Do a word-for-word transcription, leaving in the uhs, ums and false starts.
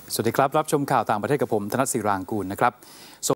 สวัสดีครับรับชมข่าวต่างประเทศกับผมธนศิรางกูลนะครับ